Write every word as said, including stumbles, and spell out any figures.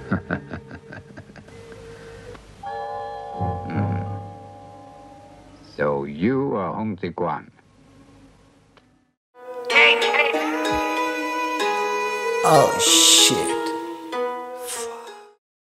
mm. So you are Hong Ziguan. Oh, shit.